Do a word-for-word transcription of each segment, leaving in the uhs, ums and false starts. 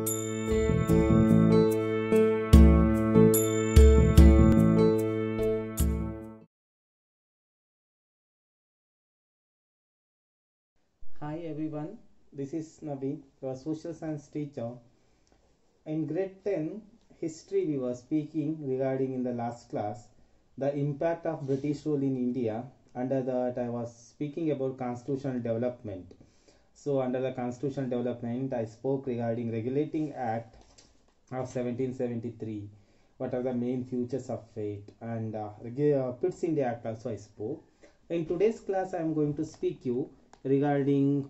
Hi everyone, this is Naveen, your social science teacher. In grade ten, history we were speaking regarding in the last class the impact of British rule in India. Under that I was speaking about constitutional development. So under the constitutional development I spoke regarding Regulating Act of seventeen seventy-three. What are the main features of it, and uh, uh, Pitt's India Act also I spoke. In today's class I am going to speak you regarding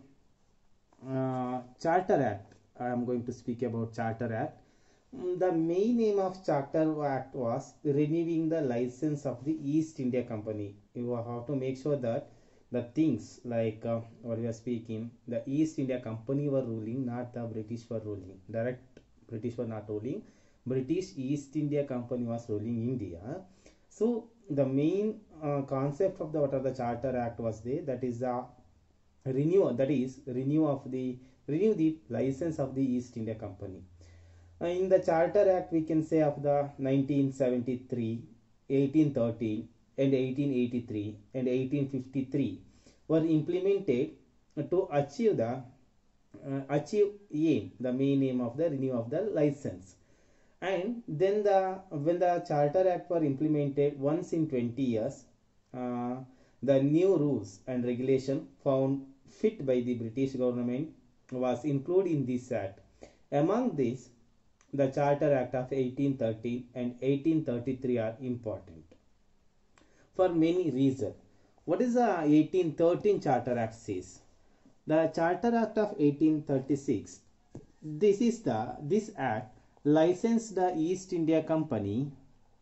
uh, Charter Act. I am going to speak about Charter Act. Mm, The main aim of Charter Act was renewing the license of the East India Company. You have to make sure that the things like uh, what we are speaking, the East India Company were ruling, not the British were ruling. Direct British were not ruling. British East India Company was ruling India. So the main uh, concept of the what are the Charter Act was there. That is the renew that is renew of the renew the license of the East India Company. Uh, in the Charter Act we can say of the nineteen seventy-three, eighteen thirteen and eighteen eighty-three and eighteen fifty-three were implemented to achieve the uh, achieve aim, the main aim of the renew of the license. And then the when the Charter Act were implemented once in twenty years, uh, the new rules and regulation found fit by the British government was included in this act. Among these, the Charter Act of eighteen thirteen and eighteen thirty-three are important for many reasons. What is the eighteen thirteen Charter Act says? The Charter Act of eighteen thirty-six. This is the this act licensed the East India Company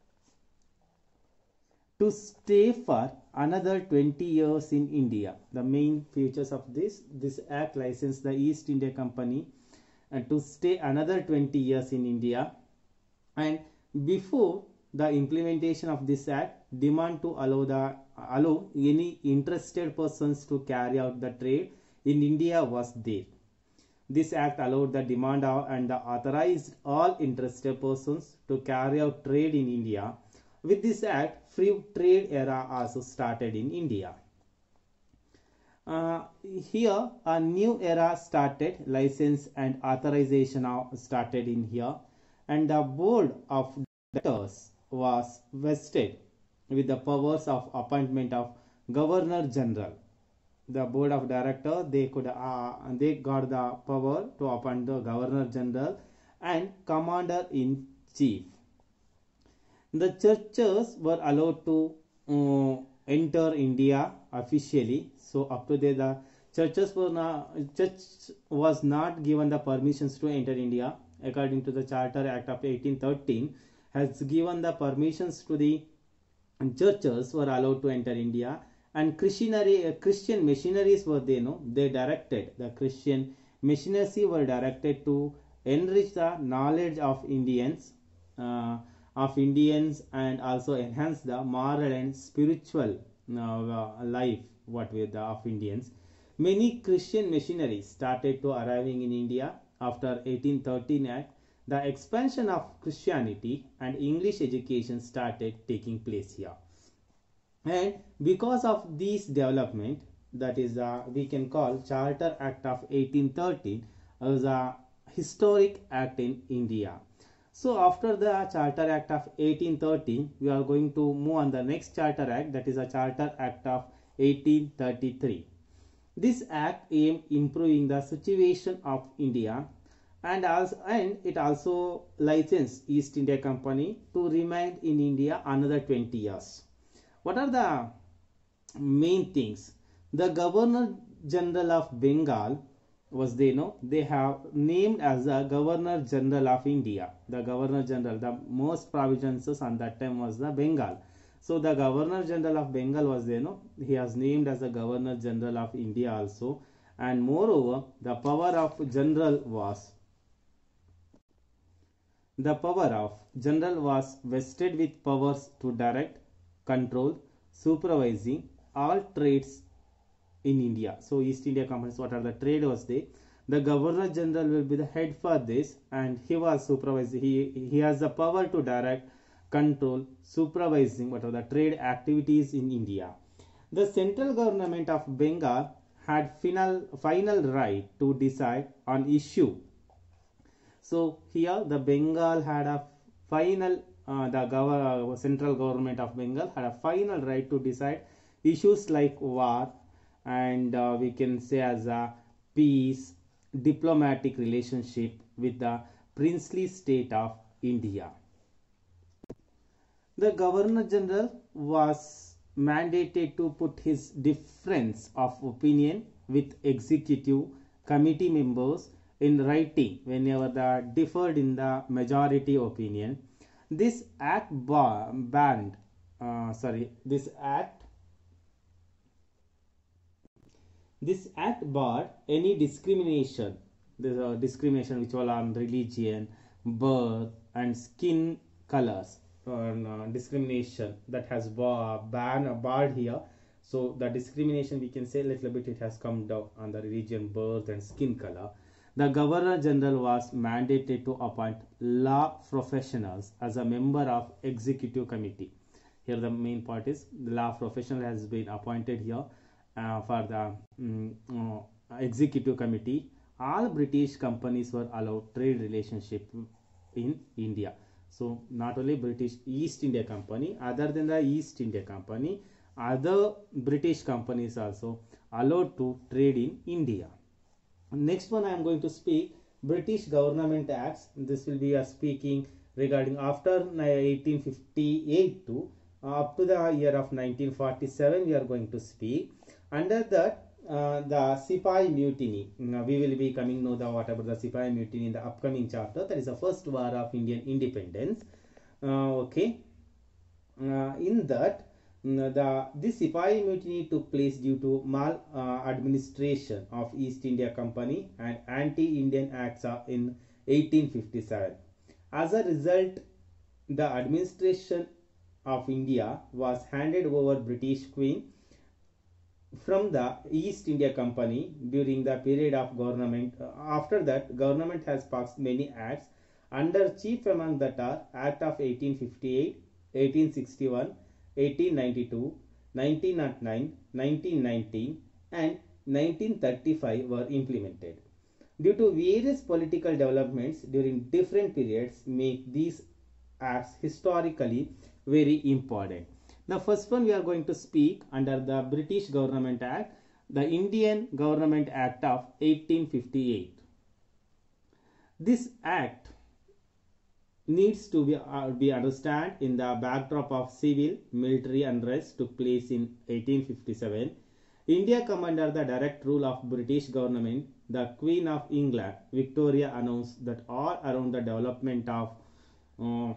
to stay for another twenty years in India. The main features of this this act licensed the East India Company and to stay another twenty years in India. And before the implementation of this act, demand to allow the allow any interested persons to carry out the trade in India was there. This act allowed the demand of and authorized all interested persons to carry out trade in India. With this act, free trade era also started in India. Uh, here a new era started, license and authorization started in here, and the board of directors was vested with the powers of appointment of Governor General. The board of directors they could uh, they got the power to appoint the Governor General and Commander in Chief. The churches were allowed to uh, enter India officially. So up to there, the churches were not, church was not given the permissions to enter India. According to the Charter Act of eighteen thirteen, has given the permissions to the churches were allowed to enter India, and Christianary, uh, Christian missionaries were they no they directed the Christian missionaries were directed to enrich the knowledge of Indians. Uh, of Indians and also enhance the moral and spiritual uh, life what with the of Indians. Many Christian missionaries started to arriving in India after eighteen thirteen Act. The expansion of Christianity and English education started taking place here. And because of this development, that is uh, we can call Charter Act of eighteen thirteen as a historic act in India. So after the Charter Act of eighteen thirteen, we are going to move on the next Charter Act, that is a Charter Act of eighteen thirty-three. This act aimed improving the situation of India, and also and it also licensed East India Company to remain in India another twenty years. What are the main things? The Governor General of Bengal was they know they have named as the Governor General of India. The Governor General, the most provinces on that time was the Bengal. So the Governor General of Bengal was there no he has named as the Governor General of India also. And moreover, the power of general was the power of general was vested with powers to direct, control, supervising all trades in India. So East India Company, what are the trade was there? The Governor General will be the head for this, and he was supervising. He he has the power to direct, control, supervising what are the trade activities in India. The central government of Bengal had final final right to decide on issue. So here the Bengal had a final uh, the gov- uh, central government of Bengal had a final right to decide issues like war, and uh, we can say as a peace, diplomatic relationship with the princely state of India. The Governor General was mandated to put his difference of opinion with executive committee members in writing whenever they differed in the majority opinion. This act ba- banned, uh, sorry, this act This act barred any discrimination, the uh, discrimination which was on religion, birth, and skin colors. On uh, discrimination that has bar, ban barred here. So the discrimination, we can say a little bit, it has come down on the religion, birth, and skin color. The Governor General was mandated to appoint law professionals as a member of executive committee. Here the main part is the law professional has been appointed here. Uh, for the um, uh, executive committee. All British companies were allowed trade relationship in India. So not only British East India Company, other than the East India Company, other British companies also allowed to trade in India. Next one I am going to speak British Government Acts. This will be a speaking regarding after eighteen fifty-eight to uh, up to the year of nineteen forty-seven. We are going to speak. Under that, uh, the Sipahi Mutiny. Now, we will be coming know the what about the Sipahi Mutiny in the upcoming chapter. That is the first war of Indian independence. Uh, okay. Uh, in that, the this Sipahi Mutiny took place due to mal uh, administration of East India Company and anti-Indian acts in eighteen fifty-seven. As a result, the administration of India was handed over British Queen from the East India Company during the period of government. After that, government has passed many acts. Under chief among that are Act of eighteen fifty-eight, eighteen sixty-one, eighteen ninety-two, nineteen oh nine, nineteen nineteen and nineteen thirty-five were implemented. Due to various political developments during different periods make these acts historically very important. The first one we are going to speak under the British Government Act, the Indian Government Act of eighteen fifty-eight. This act needs to be, uh, be understood in the backdrop of civil military unrest took place in eighteen fifty-seven. India come under the direct rule of British government. The Queen of England, Victoria, announced that all around the development of uh,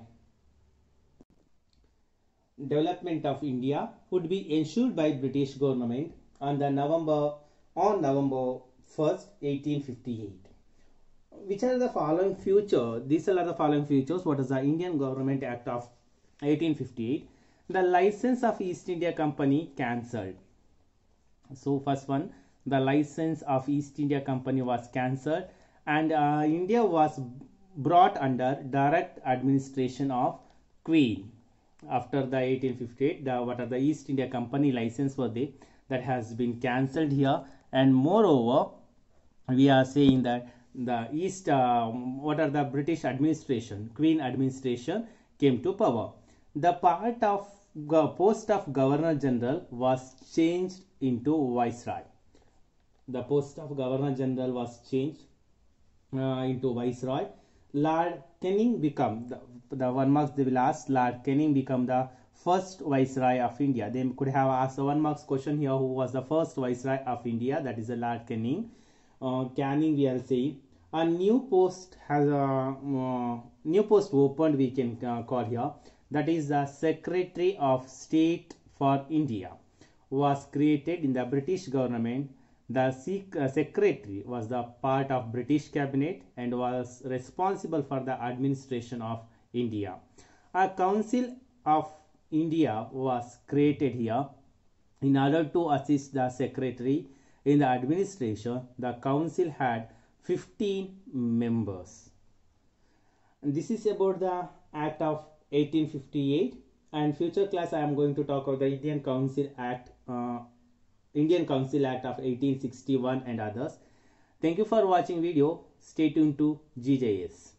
development of India would be ensured by British government on the November on November first, eighteen fifty-eight. Which are the following features? These are the following features. What is the Indian Government Act of eighteen fifty-eight? The license of East India Company cancelled. So first one, the license of East India Company was cancelled, and uh, India was brought under direct administration of Queen. After the eighteen fifty-eight, the what are the East India Company license for the that has been cancelled here, and moreover, we are saying that the East uh, what are the British administration, Queen administration came to power. The part of post of Governor General was changed into Viceroy. The post of Governor General was changed uh, into Viceroy. Lord Canning become the, the one marks they will ask. Lord Canning become the first Viceroy of India. They could have asked a one marks question here. Who was the first Viceroy of India? That is a Lord Canning. Uh, Canning, we are saying a new post has a uh, new post opened. We can uh, call here. That is the Secretary of State for India was created in the British government. The secretary was the part of British cabinet and was responsible for the administration of India. A Council of India was created here in order to assist the secretary in the administration. The council had fifteen members. And this is about the Act of eighteen fifty-eight, and future class I am going to talk about the Indian Council Act, uh, Indian Council Act of eighteen sixty-one and others. Thank you for watching video. Stay tuned to G J S.